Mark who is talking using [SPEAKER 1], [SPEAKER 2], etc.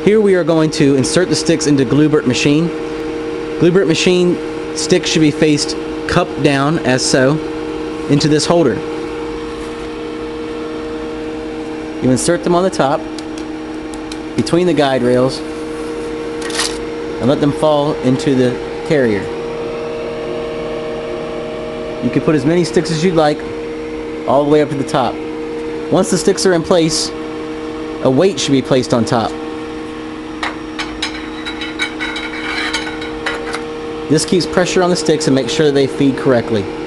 [SPEAKER 1] Here we are going to insert the sticks into Glu-Burt machine. Glu-Burt machine sticks should be faced cup down, as so, into this holder. You insert them on the top, between the guide rails, and let them fall into the carrier. You can put as many sticks as you'd like, all the way up to the top. Once the sticks are in place, a weight should be placed on top. This keeps pressure on the sticks and makes sure that they feed correctly.